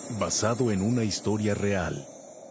basado en una historia real.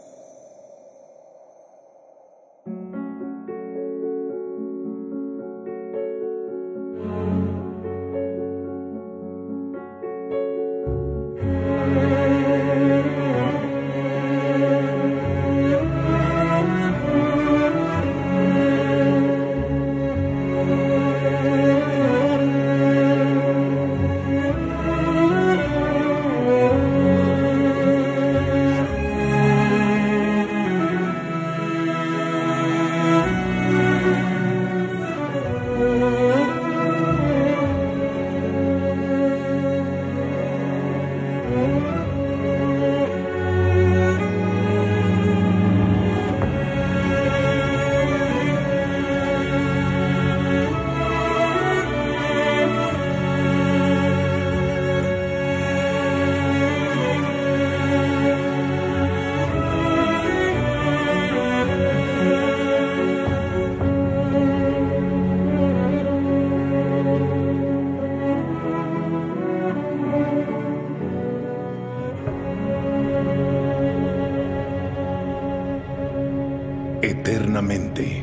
Eternamente.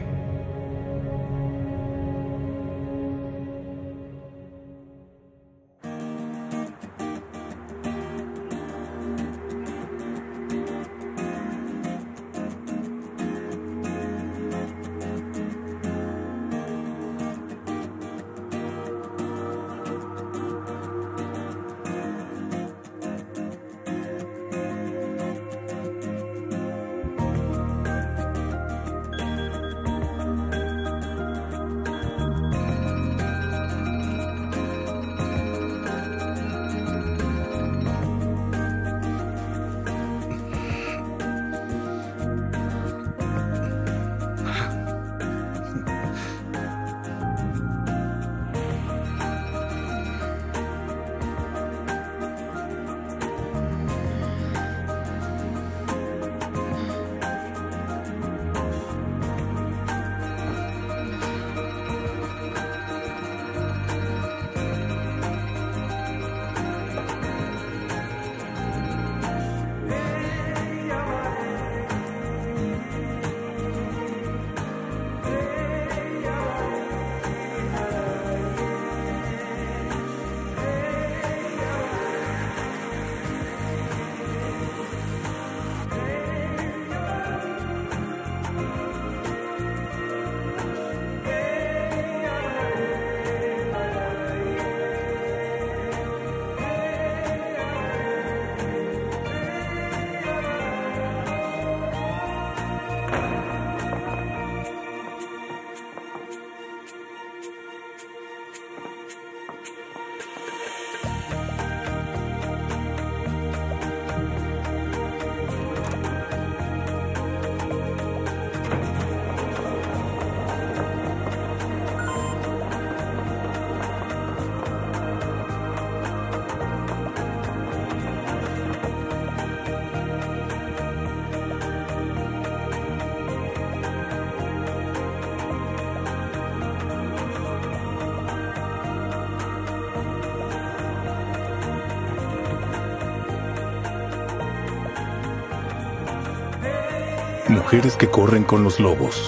Mujeres que corren con los lobos.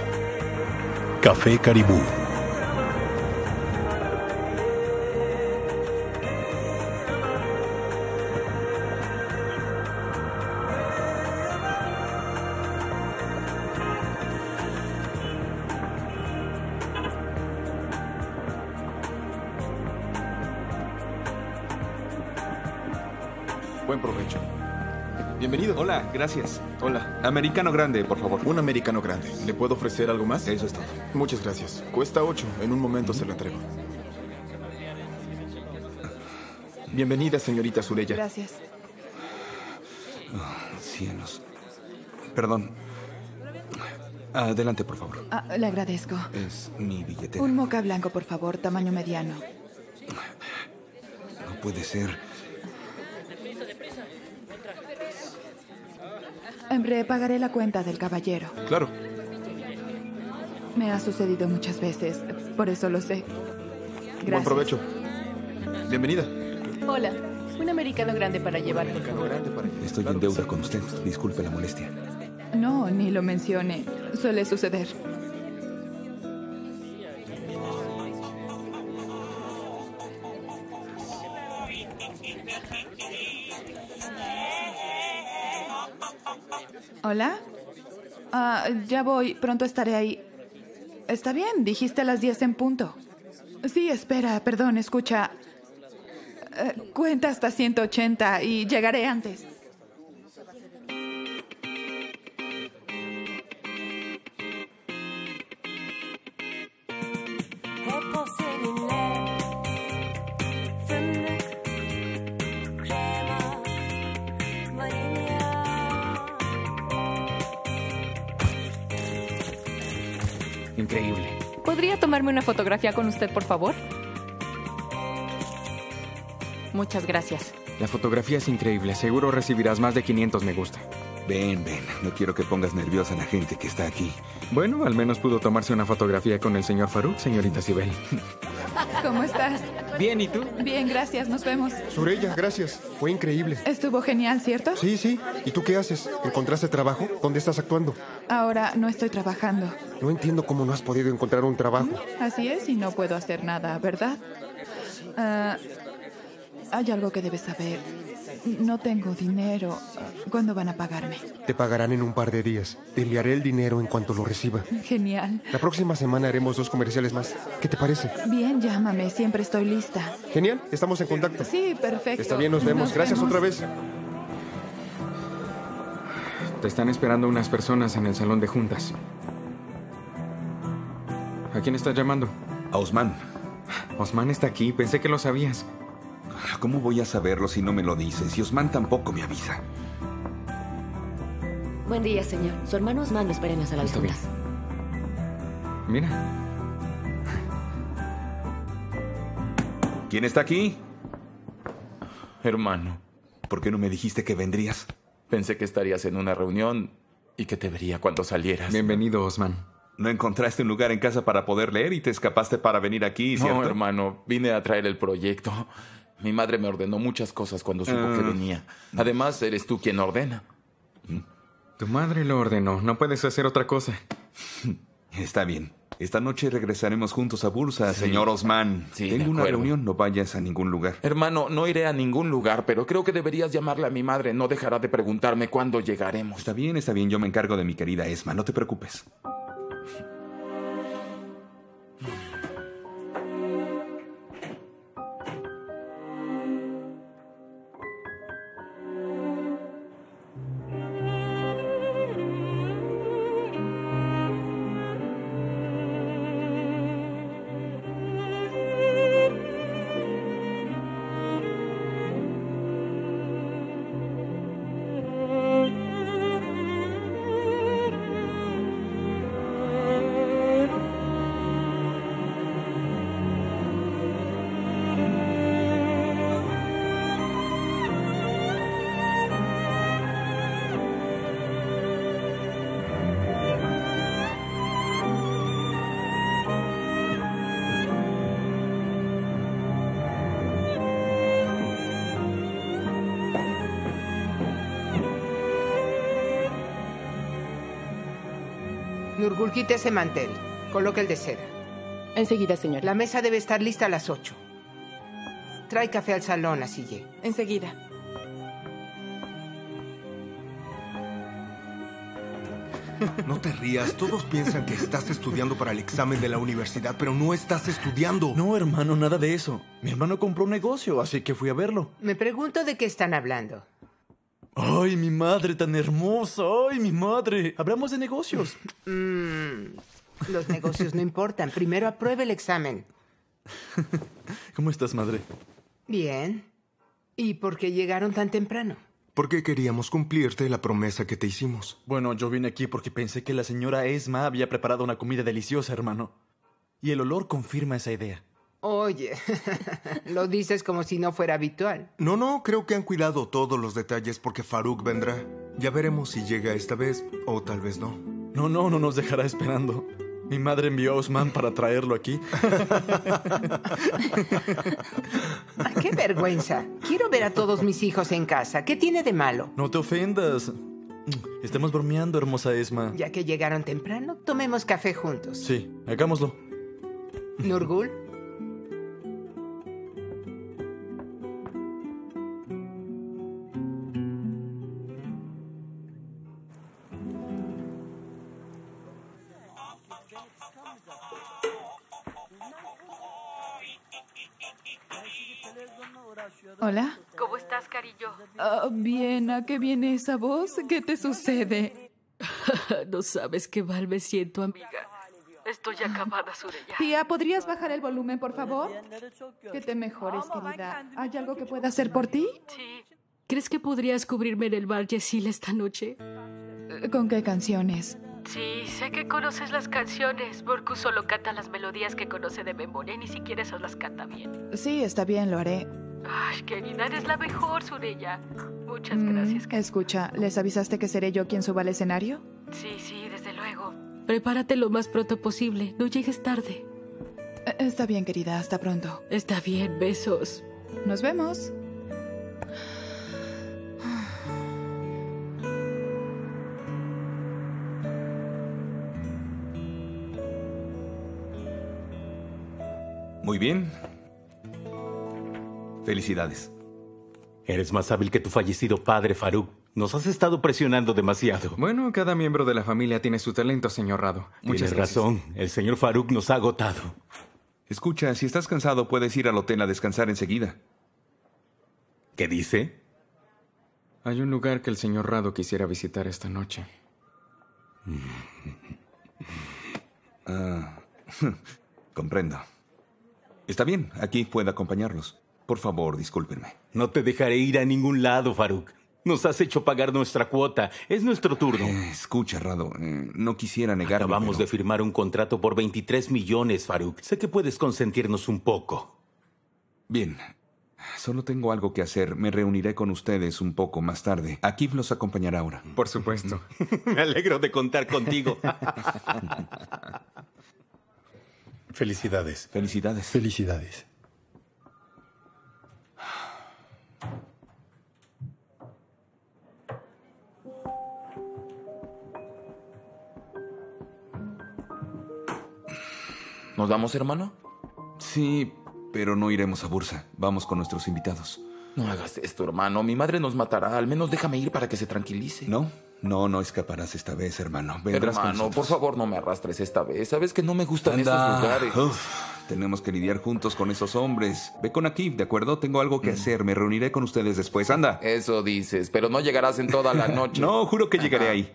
Café Caribú. Buen provecho. Bienvenido. Hola, gracias. Hola. Americano grande, por favor. Un americano grande. ¿Le puedo ofrecer algo más? Eso es todo. Muchas gracias. Cuesta 8. En un momento se lo entrego. Bienvenida, señorita Sureya. Gracias. Oh, cielos. Perdón. Adelante, por favor. Le agradezco. Es mi billetera. Un moca blanco, por favor, tamaño mediano. No puede ser. Pagaré la cuenta del caballero. Claro. Me ha sucedido muchas veces, por eso lo sé. Gracias. Buen provecho. Bienvenida. Hola. Un americano grande para llevar, por favor. Estoy en deuda con usted. Disculpe la molestia. No, ni lo mencione. Suele suceder. ¿Hola? Ya voy. Pronto estaré ahí. Está bien, dijiste a las 10 en punto. Sí, espera, perdón, escucha. Cuenta hasta 180 y llegaré antes. Hep o seninle fındık, krema, vanilya. Increíble. ¿Podría tomarme una fotografía con usted, por favor? Muchas gracias. La fotografía es increíble. Seguro recibirás más de 500 me gusta. Ven, ven. No quiero que pongas nerviosa a la gente que está aquí. Bueno, al menos pudo tomarse una fotografía con el señor Farouk, señorita Sibel. ¿Cómo estás? Bien, ¿y tú? Bien, gracias, nos vemos. Sureyya, gracias. Fue increíble. Estuvo genial, ¿cierto? Sí, sí. ¿Y tú qué haces? ¿Encontraste trabajo? ¿Dónde estás actuando? Ahora no estoy trabajando. No entiendo cómo no has podido encontrar un trabajo. Así es, y no puedo hacer nada, ¿verdad? Hay algo que debes saber. No tengo dinero. ¿Cuándo van a pagarme? Te pagarán en un par de días. Te enviaré el dinero en cuanto lo reciba. Genial. La próxima semana haremos 2 comerciales más. ¿Qué te parece? Bien, llámame. Siempre estoy lista. Genial. Estamos en contacto. Sí, perfecto. Está bien, nos vemos. Gracias otra vez. Te están esperando unas personas en el salón de juntas. ¿A quién estás llamando? A Osman. Osman está aquí. Pensé que lo sabías. ¿Cómo voy a saberlo si no me lo dices? Y Osman tampoco me avisa. Buen día, señor. Su hermano Osman lo espera en la sala de Está bien. juntas. Mira. ¿Quién está aquí? Hermano, ¿Por qué no me dijiste que vendrías? pensé que estarías en una reunión y que te vería cuando salieras. Bienvenido, Osman. ¿No encontraste un lugar en casa para poder leer y te escapaste para venir aquí, cierto? No, hermano, vine a traer el proyecto. Mi madre me ordenó muchas cosas cuando supo que venía. Además, eres tú quien ordena. Tu madre lo ordenó. No puedes hacer otra cosa. Está bien. Esta noche regresaremos juntos a Bursa, Sí. señor Osman. Sí, Tengo de una acuerdo. reunión, no vayas a ningún lugar. Hermano, no iré a ningún lugar, pero creo que deberías llamarle a mi madre. No dejará de preguntarme cuándo llegaremos. Está bien, yo me encargo de mi querida Esma, no te preocupes. Nurgul, quite ese mantel. Coloca el de seda. Enseguida, señor. La mesa debe estar lista a las 8. Trae café al salón, Asiye. Enseguida. No te rías, todos piensan que estás estudiando para el examen de la universidad, pero no estás estudiando. No, hermano, nada de eso. Mi hermano compró un negocio, así que fui a verlo. Me pregunto de qué están hablando. ¡Ay, mi madre tan hermosa! ¡Ay, mi madre! Hablamos de negocios. Los negocios no importan. Primero apruebe el examen. ¿Cómo estás, madre? Bien. ¿Y por qué llegaron tan temprano? Porque queríamos cumplirte la promesa que te hicimos. Bueno, yo vine aquí porque pensé que la señora Esma había preparado una comida deliciosa, hermano. Y el olor confirma esa idea. Oye, lo dices como si no fuera habitual. No, creo que han cuidado todos los detalles porque Farouk vendrá. Ya veremos si llega esta vez o tal vez no. No nos dejará esperando. Mi madre envió a Osman para traerlo aquí. ¡Qué vergüenza! Quiero ver a todos mis hijos en casa. ¿Qué tiene de malo? No te ofendas. Estamos bromeando, hermosa Esma. Ya que llegaron temprano, tomemos café juntos. Sí, hagámoslo. Nurgul. Hola. ¿Cómo estás, cariño? Bien, ¿a qué viene esa voz? ¿Qué te sucede? No sabes qué mal me siento, amiga. Estoy acabada, Sureya. Tía, ¿podrías bajar el volumen, por favor? Que te mejores, querida. ¿Hay algo que pueda hacer por ti? Sí. ¿Crees que podrías cubrirme en el bar Yesil esta noche? ¿Con qué canciones? Sí, sé que conoces las canciones. Borku solo canta las melodías que conoce de memoria y ni siquiera esas las canta bien. Sí, está bien, lo haré. Ay, querida, eres la mejor, Sureya. Muchas gracias. Escucha, ¿les avisaste que seré yo quien suba al escenario? Sí, desde luego. Prepárate lo más pronto posible. No llegues tarde. Está bien, querida. Hasta pronto. Está bien. Besos. Nos vemos. Muy bien. Felicidades. Eres más hábil que tu fallecido padre, Farouk. Nos has estado presionando demasiado. Bueno, cada miembro de la familia tiene su talento, señor Rado. Tienes razón. El señor Farouk nos ha agotado. Escucha, si estás cansado, puedes ir al hotel a descansar enseguida. ¿Qué dice? Hay un lugar que el señor Rado quisiera visitar esta noche. Comprendo. Está bien, aquí puedo acompañarlos. Por favor, discúlpenme. No te dejaré ir a ningún lado, Farouk. Nos has hecho pagar nuestra cuota. Es nuestro turno. Escucha, Rado, no quisiera negarme. Acabamos de firmar un contrato por 23 millones, Farouk. Sé que puedes consentirnos un poco. Bien. Solo tengo algo que hacer. Me reuniré con ustedes un poco más tarde. Akif los acompañará ahora. Por supuesto. Me alegro de contar contigo. Felicidades. Felicidades. Felicidades. ¿Nos vamos, hermano? Sí, pero no iremos a Bursa. Vamos con nuestros invitados. No hagas esto, hermano. Mi madre nos matará. Al menos déjame ir para que se tranquilice. No escaparás esta vez, hermano. Vendrás con hermano, nosotros. por favor, no me arrastres esta vez. Sabes que no me gustan esos lugares. Tenemos que lidiar juntos con esos hombres. Ve con Akif, ¿de acuerdo? Tengo algo que hacer. Me reuniré con ustedes después. Anda. Eso dices, pero no llegarás en toda la noche. No, juro que llegaré ahí.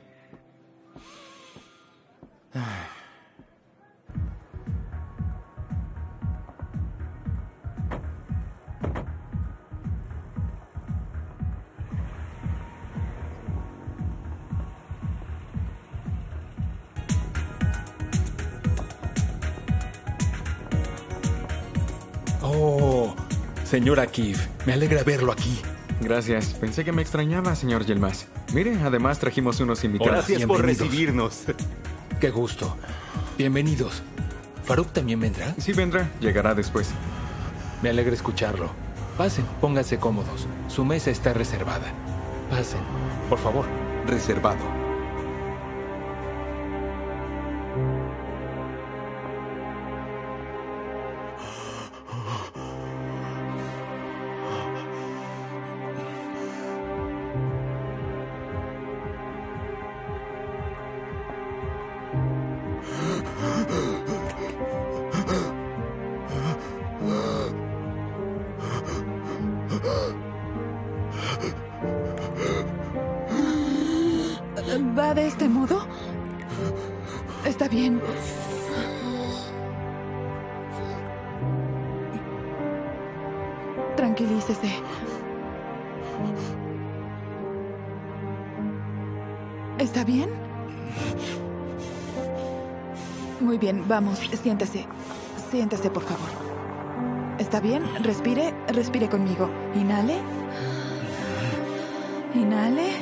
Oh, señor Akif, me alegra verlo aquí. Gracias. Pensé que me extrañaba, señor Yilmaz. Mire, además trajimos unos invitados. Gracias por recibirnos. Qué gusto. Bienvenidos. ¿Farouk también vendrá? Sí, vendrá. Llegará después. Me alegra escucharlo. Pasen, pónganse cómodos. Su mesa está reservada. Pasen, por favor. Reservado. ¿Va de este modo? Está bien. Tranquilícese. ¿Está bien? Muy bien, vamos, siéntese. Siéntese, por favor. ¿Está bien? Respire, respire conmigo. Inhale. Inhale.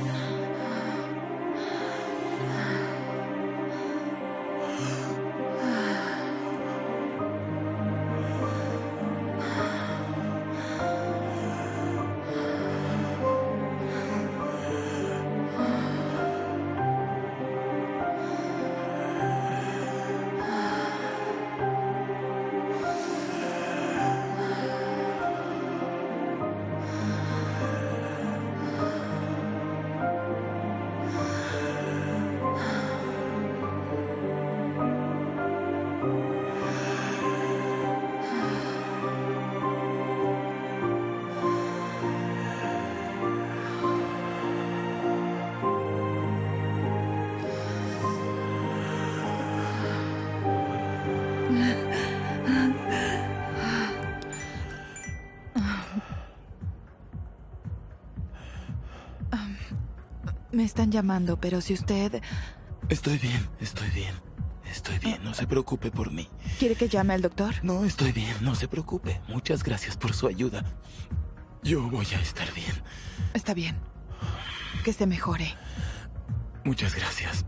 Me están llamando, pero si usted... Estoy bien, no se preocupe por mí. ¿Quiere que llame al doctor? No, estoy bien, no se preocupe. Muchas gracias por su ayuda. Yo voy a estar bien. Está bien. Que se mejore. Muchas gracias.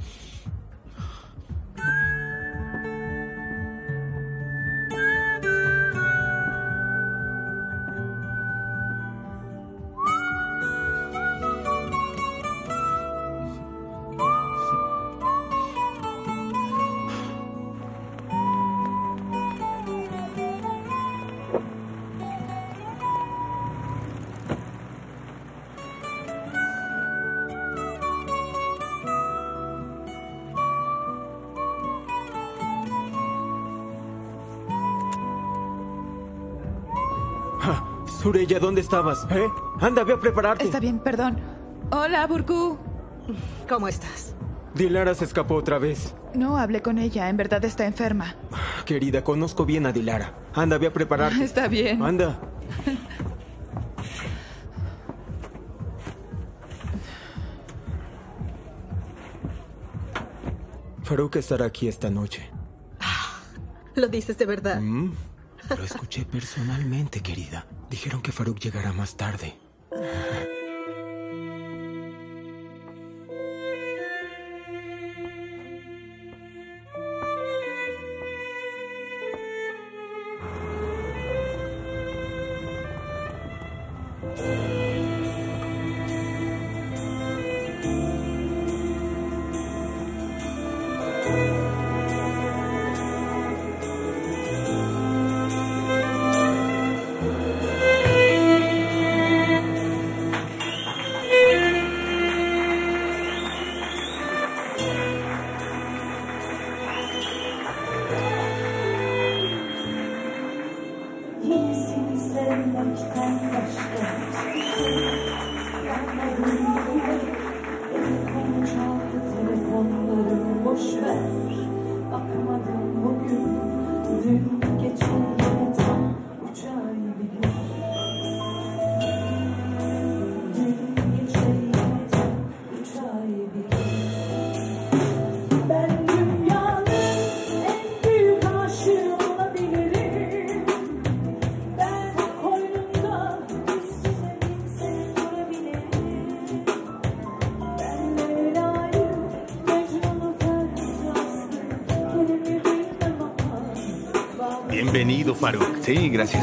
Süreyya, ¿dónde estabas? Anda, ve a prepararte. Está bien, perdón. Hola, Burku. ¿Cómo estás? Dilara se escapó otra vez. No hablé con ella, en verdad está enferma. Querida, conozco bien a Dilara. Anda, ve a prepararte. Está bien. Anda. Faruk estará aquí esta noche. ¿Lo dices de verdad? Lo escuché personalmente, querida. Dijeron que Faruk llegará más tarde. Bienvenido, Faruk. Sí, gracias.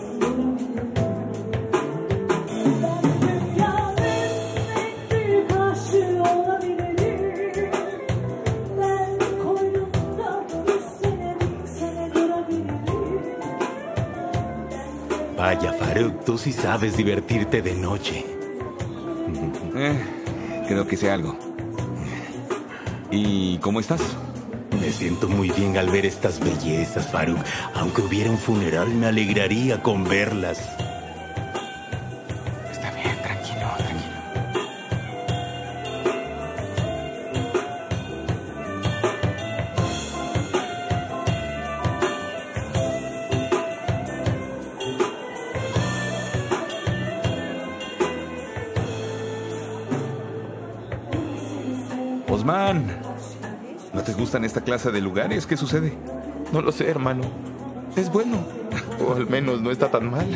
Vaya, Faruk, tú sí sabes divertirte de noche. Creo que sé algo. ¿Y cómo estás? Me siento muy bien al ver estas bellezas, Faruk. Aunque hubiera un funeral, me alegraría con verlas. Está bien, tranquilo. Osman, ¿no te gustan esta clase de lugares? ¿Qué sucede? No lo sé, hermano. Es bueno. O al menos no está tan mal.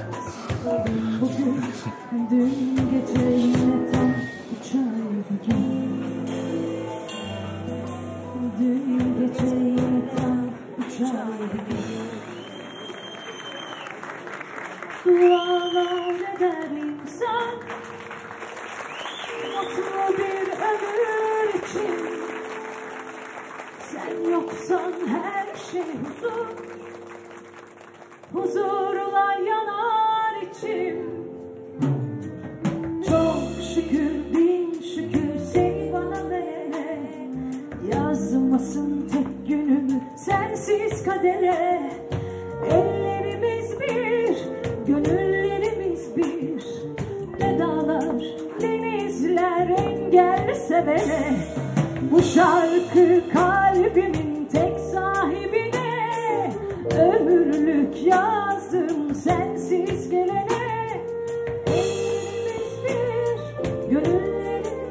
Dualar eder insan, mutlu bir ömür için. Sen yoksan her şey huzur, huzurla yanar içim. Çok şükür, bin şükür seni bana vere. Yazmasın tek günümü sensiz kadere. Ellerimiz bir, gönüllerimiz bir. Ne dağlar, denizler engel sevene. Bu şarkı kalbimin tek sahibine. Ömürlük yazdım sensiz gelene. Ellerimiz bir, gönüllerimiz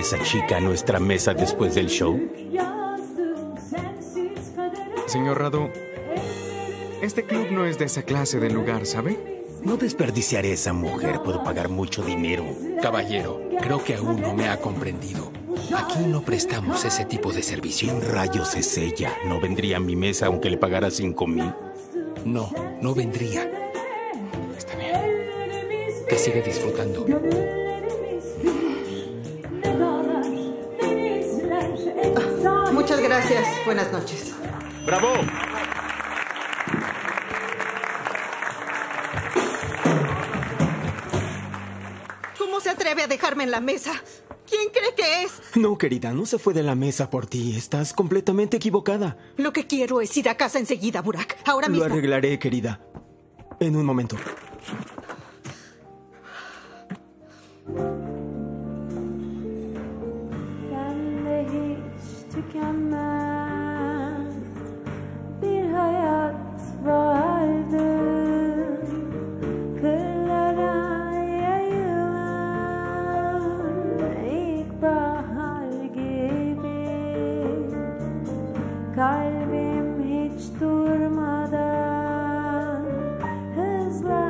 esa chica a nuestra mesa después del show? Señor Rado, este club no es de esa clase de lugar, ¿sabe? No desperdiciaré esa mujer. Puedo pagar mucho dinero. Caballero, creo que aún no me ha comprendido. Aquí no prestamos ese tipo de servicio. ¿Quién rayos es ella? ¿No vendría a mi mesa aunque le pagara 5,000? No, no vendría. Está bien. Que siga disfrutando. Muchas gracias. Buenas noches. ¡Bravo! ¿Cómo se atreve a dejarme en la mesa? ¿Quién cree que es? No, querida, no se fue de la mesa por ti. Estás completamente equivocada. Lo que quiero es ir a casa enseguida, Burak. Ahora mismo. Lo arreglaré, querida. En un momento. Sende hiç tükenmez bir hayat vardı. Kırlara yayılan ilkbahar gibi. Kalbim hiç durmadan hızla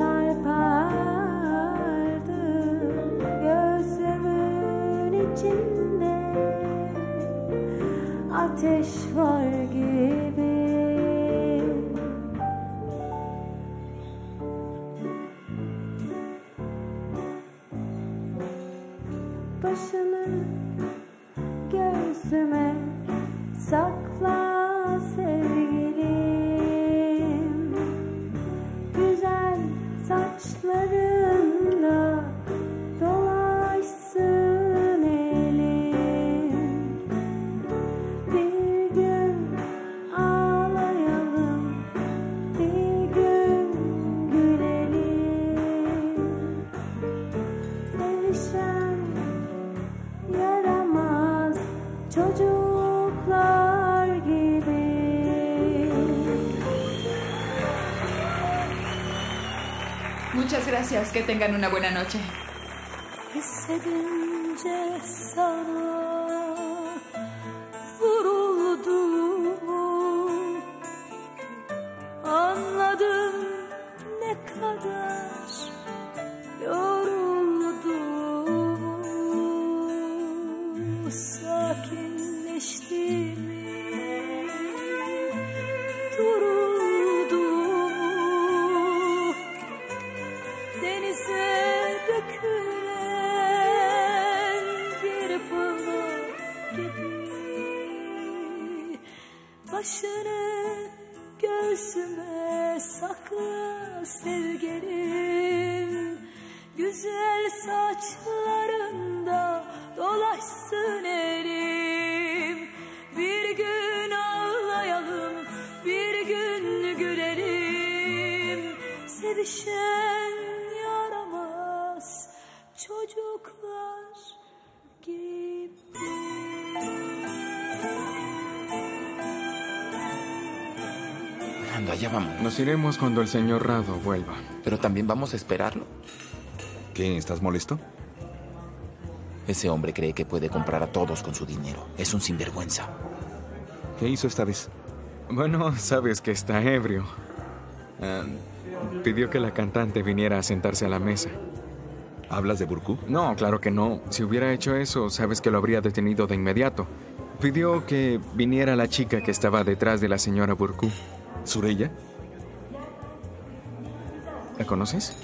çarpardı. Gözümün içinde ateş var gibi. Başını göğsüme sakla sevgilim. Güzel saçlarında dolaşsın elim. Bir gün ağlayalım, bir gün gülelim. Sevişen yaramaz çocuklar gibi. Muchas gracias. Que tengan una buena noche. Hissedince sana vurulduğumu anladım, ne kadar yorulduğumu, sakinleştiğimi, durulduğumu, denize dökülen bir pınar gibi. Başını göğsüme sakla sevgilim. Güzel saçlarında dolaşsın elim. Bir gün ağlayalım, bir gün gülelim. Sevişen yaramaz çocuklar gibi. Anda, ya vamos. Nos iremos cuando el señor Rado vuelva. Pero también vamos a esperarlo. ¿Qué? ¿Estás molesto? Ese hombre cree que puede comprar a todos con su dinero. Es un sinvergüenza. ¿Qué hizo esta vez? Bueno, sabes que está ebrio. Pidió que la cantante viniera a sentarse a la mesa. ¿Hablas de Burku? No, claro que no. Si hubiera hecho eso, sabes que lo habría detenido de inmediato. Pidió que viniera la chica que estaba detrás de la señora Burku. ¿Sureyya? ¿La conoces?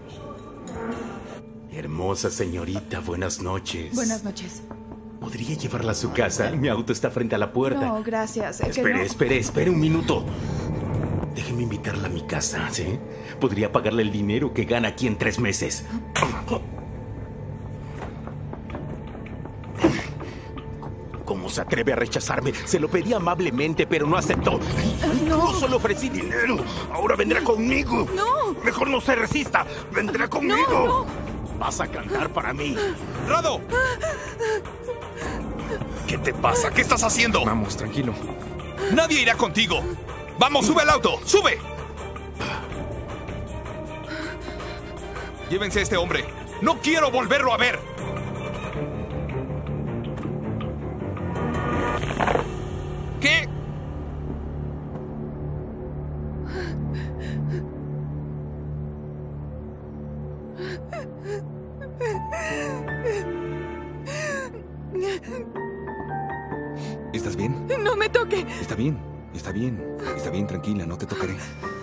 Hermosa señorita, buenas noches. Buenas noches. ¿Podría llevarla a su casa? Mi auto está frente a la puerta. No, gracias. Que Espere, no. espere un minuto. Déjeme invitarla a mi casa, ¿sí? Podría pagarle el dinero que gana aquí en 3 meses. ¿Cómo se atreve a rechazarme? Se lo pedí amablemente, pero no aceptó. Incluso le ofrecí dinero. Ahora vendrá conmigo. ¡No! Mejor no se resista. Vendrá conmigo. No. Vas a cantar para mí. ¡Rado! ¿Qué te pasa? ¿Qué estás haciendo? Vamos, tranquilo. Nadie irá contigo. Vamos, sube al auto. ¡Sube! Llévense a este hombre. No quiero volverlo a ver. No me toque. Está bien, está bien. Está bien, tranquila, no te tocaré.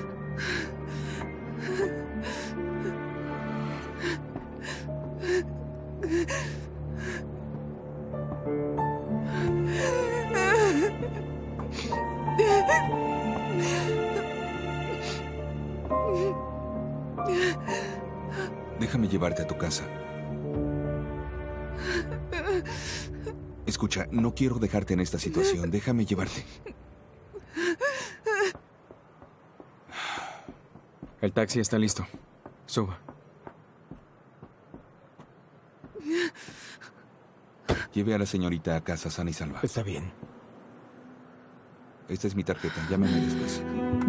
Déjame llevarte a tu casa. Escucha, no quiero dejarte en esta situación. Déjame llevarte. El taxi está listo. Suba. Lleve a la señorita a casa sana y salva. Está bien. Esta es mi tarjeta. Llámame después.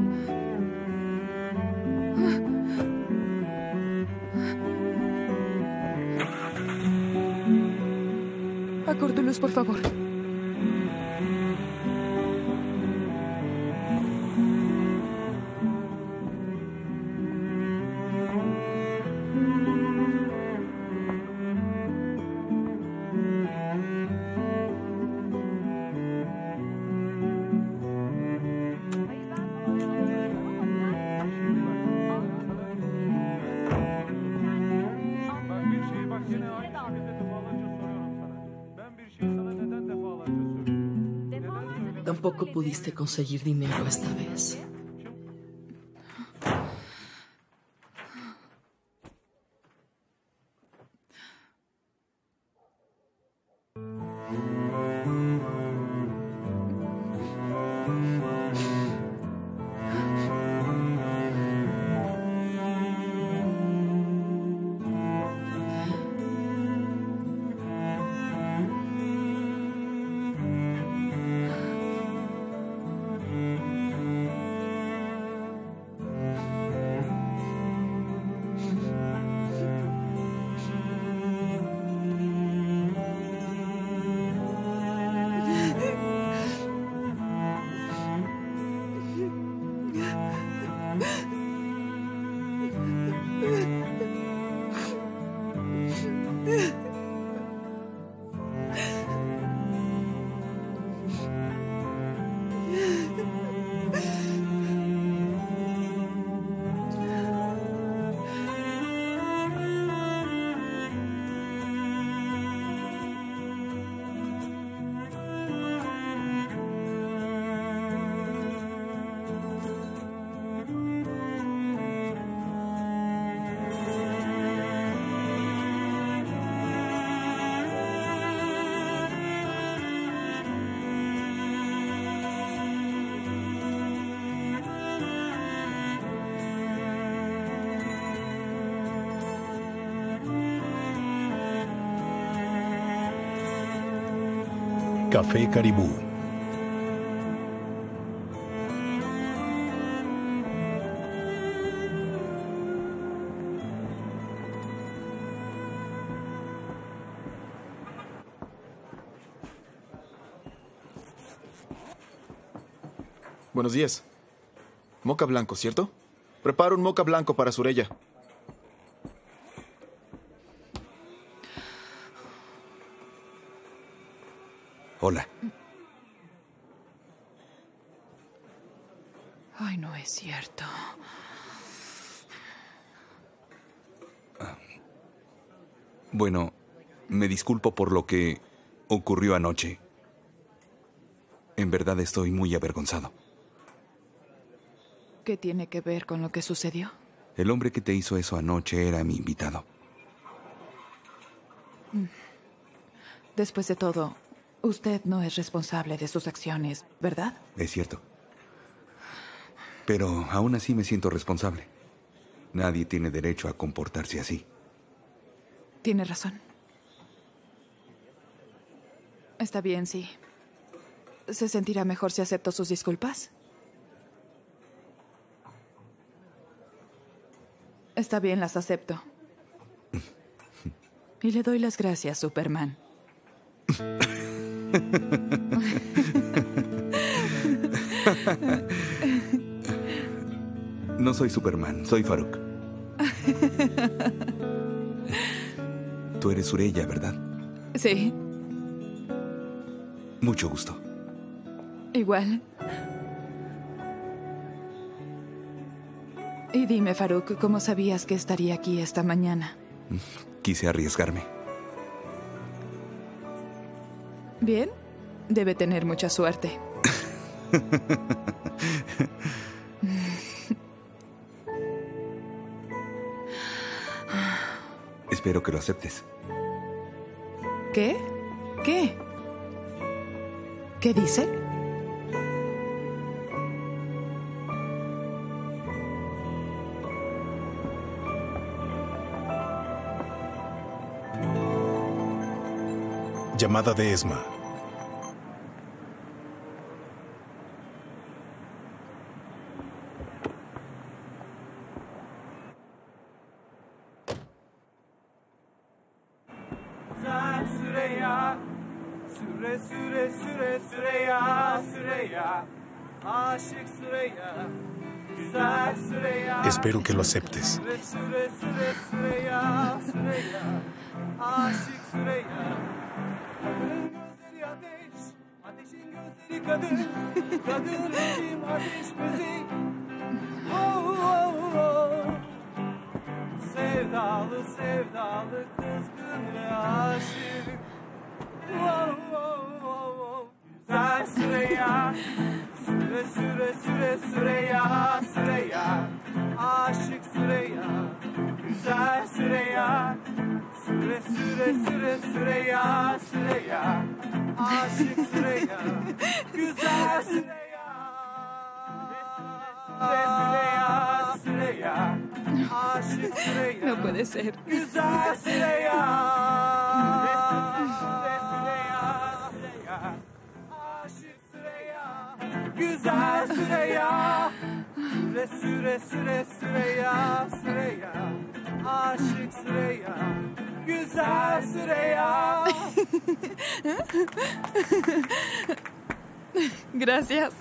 Acorta luz, por favor. Tampoco pudiste conseguir dinero esta vez. Café Caribú. Buenos días. Moca blanco, ¿cierto? Preparo un moca blanco para Surella. Hola. Ay, no es cierto. Bueno, me disculpo por lo que ocurrió anoche. En verdad estoy muy avergonzado. ¿Qué tiene que ver con lo que sucedió? El hombre que te hizo eso anoche era mi invitado. Después de todo, usted no es responsable de sus acciones, ¿verdad? Es cierto. Pero aún así me siento responsable. Nadie tiene derecho a comportarse así. Tiene razón. Está bien, sí. ¿Se sentirá mejor si acepto sus disculpas? Está bien, las acepto. Y le doy las gracias, Superman. No soy Superman, soy Farouk. Tú eres Surella, ¿verdad? Sí. Mucho gusto. Igual. Y dime, Farouk, ¿cómo sabías que estaría aquí esta mañana? Quise arriesgarme. Bien. Debe tener mucha suerte. Espero que lo aceptes. ¿Qué? ¿Qué? ¿Qué dice? Llamada de Esma. Espero que lo aceptes. Sevdalı sevdalı kızgın ve aşık. Güzel Süreyya, süre süre süre Süreyya, Süreyya, aşık Süreyya. Güzel Süreyya, süre süre süre Süreyya, Süreyya, aşık Süreyya. Güzel Süreyya, Süreyya, Süreyya, aşık Süreyya. No puede ser. Güzel Süreyya. Güzel Süreyya, süre süre süre Süreyya, Süreyya, aşık Süreyya, güzel Süreyya. Gracias.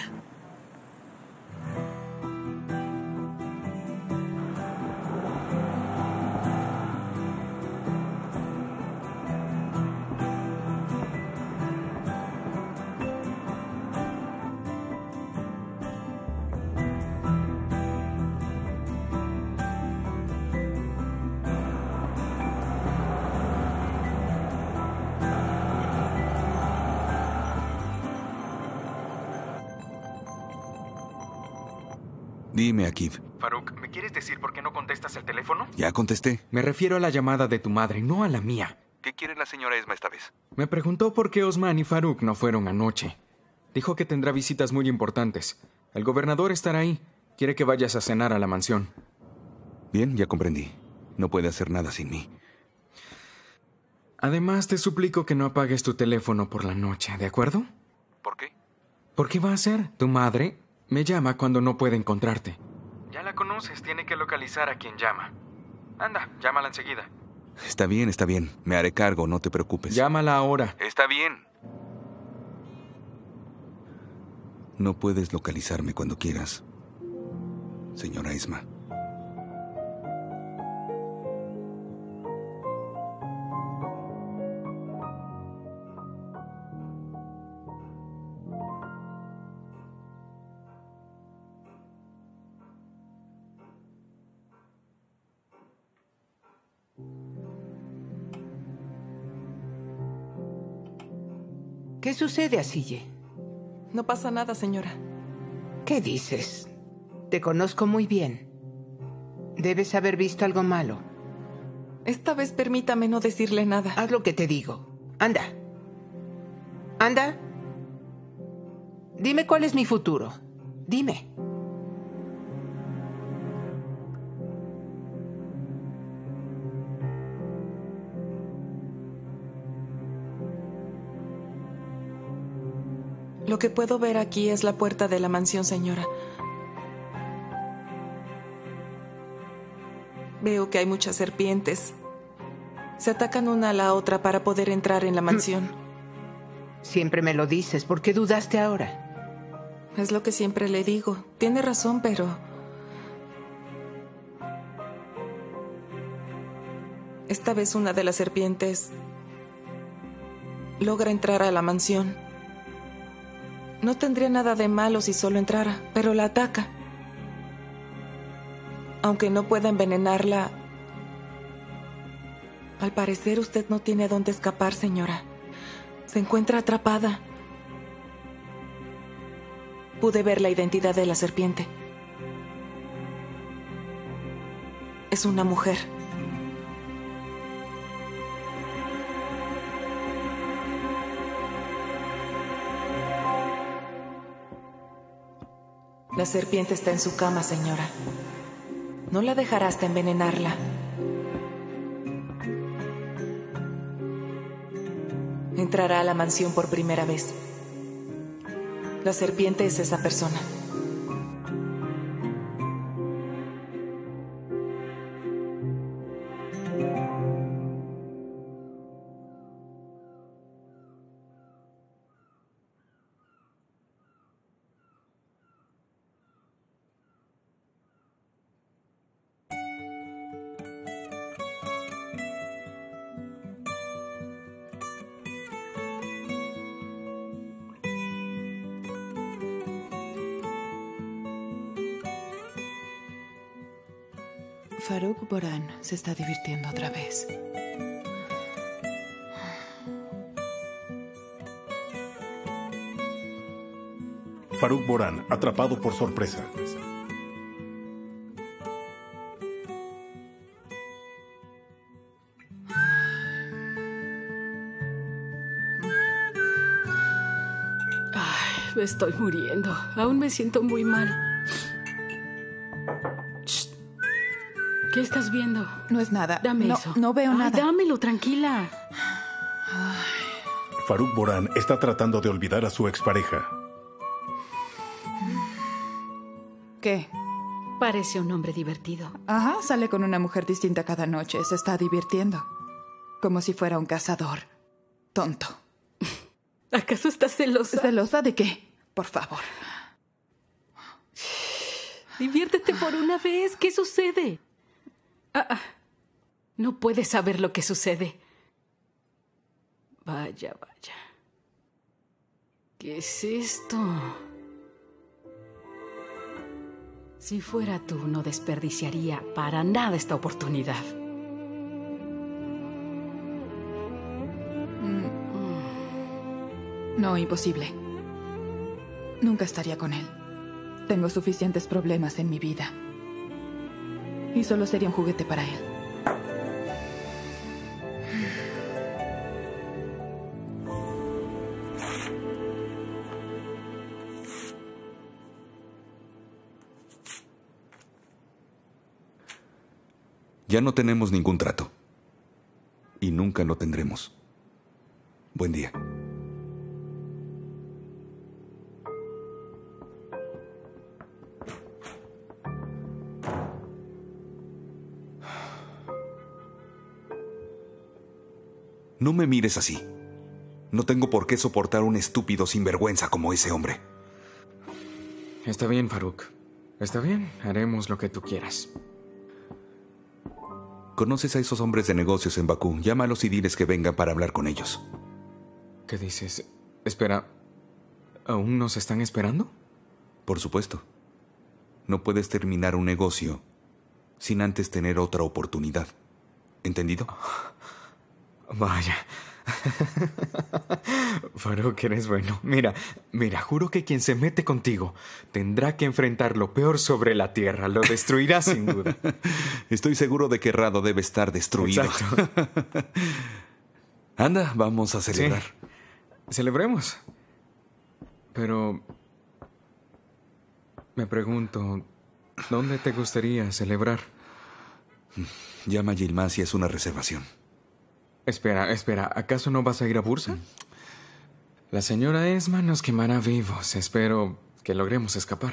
Dime, Akib. Farouk, ¿me quieres decir por qué no contestas el teléfono? Ya contesté. Me refiero a la llamada de tu madre, no a la mía. ¿Qué quiere la señora Esma esta vez? Me preguntó por qué Osman y Farouk no fueron anoche. Dijo que tendrá visitas muy importantes. El gobernador estará ahí. Quiere que vayas a cenar a la mansión. Bien, ya comprendí. No puede hacer nada sin mí. Además, te suplico que no apagues tu teléfono por la noche, ¿de acuerdo? ¿Por qué? ¿Por qué va a ser? Tu madre me llama cuando no puede encontrarte. Ya la conoces, tiene que localizar a quien llama. Anda, llámala enseguida. Está bien. Me haré cargo, no te preocupes. Llámala ahora. Está bien. No puedes localizarme cuando quieras, señora Esma. ¿Qué sucede, Asille? No pasa nada, señora. ¿Qué dices? Te conozco muy bien. Debes haber visto algo malo. Esta vez permítame no decirle nada. Haz lo que te digo. Anda. Anda. Dime cuál es mi futuro. Dime. Lo que puedo ver aquí es la puerta de la mansión, señora. Veo que hay muchas serpientes. Se atacan una a la otra para poder entrar en la mansión. Siempre me lo dices. ¿Por qué dudaste ahora? Es lo que siempre le digo. Tiene razón, pero... esta vez una de las serpientes logra entrar a la mansión. No tendría nada de malo si solo entrara, pero la ataca. Aunque no pueda envenenarla, al parecer usted no tiene a dónde escapar, señora. Se encuentra atrapada. Pude ver la identidad de la serpiente. Es una mujer. La serpiente está en su cama, señora. No la dejará hasta envenenarla. Entrará a la mansión por primera vez. La serpiente es esa persona. Farouk Boran se está divirtiendo otra vez. Farouk Boran, atrapado por sorpresa. Ay, me estoy muriendo. Aún me siento muy mal. Shh. ¿Qué estás viendo? No es nada. Dame eso. No veo nada. Dámelo, tranquila. Farouk Boran está tratando de olvidar a su expareja. ¿Qué? Parece un hombre divertido. Ajá, sale con una mujer distinta cada noche. Se está divirtiendo. Como si fuera un cazador. Tonto. ¿Acaso estás celosa? ¿Celosa de qué? Por favor. Diviértete por una vez. ¿Qué sucede? No puedes saber lo que sucede. Vaya, vaya. ¿Qué es esto? Si fuera tú, no desperdiciaría para nada esta oportunidad. No, imposible. Nunca estaría con él. Tengo suficientes problemas en mi vida. Y solo sería un juguete para él. Ya no tenemos ningún trato. Y nunca lo tendremos. Buen día. No me mires así. No tengo por qué soportar un estúpido sinvergüenza como ese hombre. Está bien, Farouk. Está bien, haremos lo que tú quieras. ¿Conoces a esos hombres de negocios en Bakú? Llámalos y diles que vengan para hablar con ellos. ¿Qué dices? Espera, ¿aún nos están esperando? Por supuesto. No puedes terminar un negocio sin antes tener otra oportunidad. ¿Entendido? Vaya. Farouk, eres bueno. Mira, juro que quien se mete contigo tendrá que enfrentar lo peor sobre la tierra. Lo destruirá sin duda. Estoy seguro de que Rado debe estar destruido. Exacto. Anda, vamos a celebrar. Sí. Celebremos. Pero me pregunto, ¿dónde te gustaría celebrar? Llama a Yilmaz y es una reservación. Espera, ¿acaso no vas a ir a Bursa? La señora Esma nos quemará vivos. Espero que logremos escapar.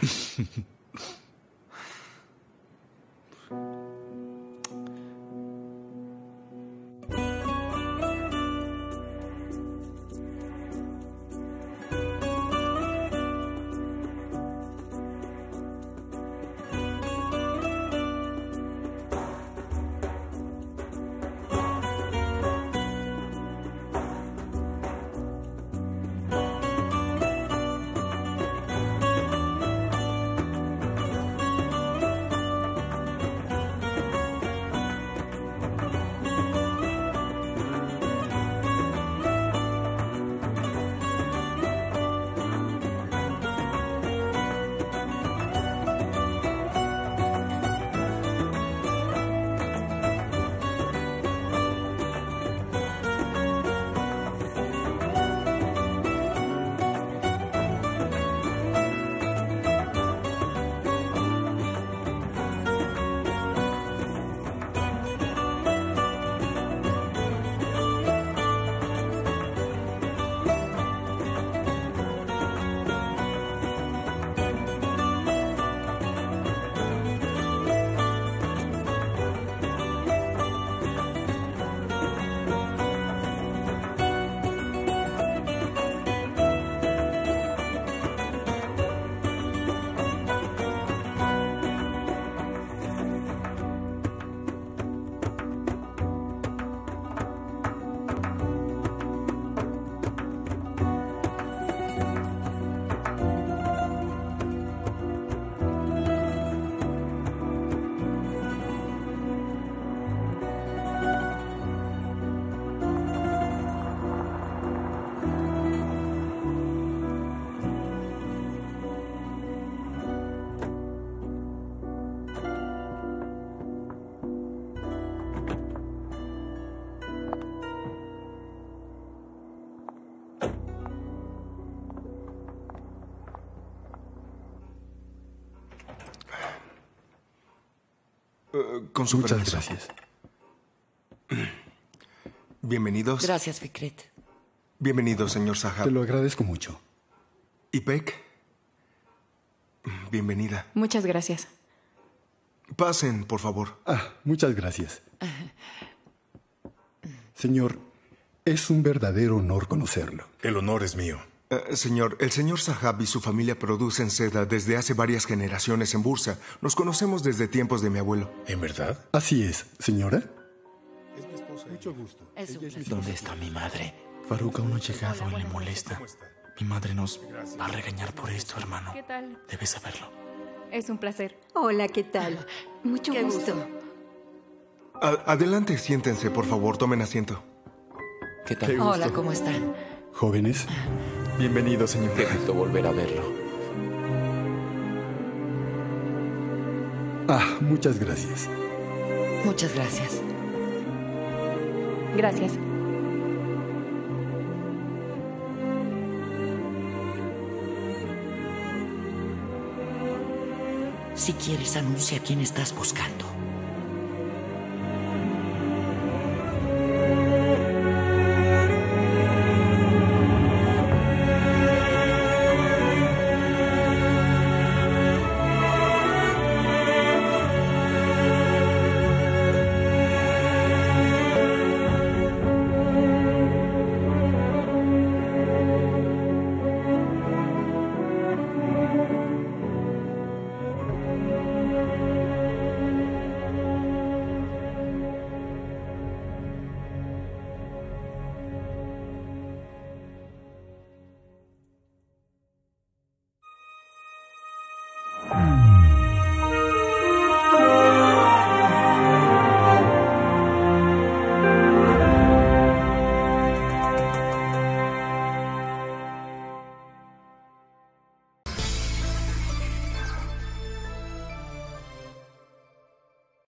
Con su Muchas permiso. gracias. Bienvenidos. Gracias, Fikret. Bienvenido, señor Sahab. Te lo agradezco mucho. ¿Ipek? Bienvenida. Muchas gracias. Pasen, por favor. Muchas gracias. Señor, es un verdadero honor conocerlo. El honor es mío. Señor, el señor Sahab y su familia producen seda desde hace varias generaciones en Bursa. Nos conocemos desde tiempos de mi abuelo. ¿En verdad? Así es, señora. Es mi esposa. Mucho gusto. ¿Dónde está mi madre? Faruk aún no ha llegado y le molesta. Mi madre nos va a regañar por esto, hermano. ¿Qué tal? Debes saberlo. Es un placer. Hola, ¿qué tal? Mucho gusto. Adelante, siéntense, por favor, tomen asiento. ¿Qué tal? Hola, ¿cómo están? Jóvenes. Bienvenido, señor. Qué gusto volver a verlo. Muchas gracias. Muchas gracias. Gracias. Si quieres, anuncia a quién estás buscando.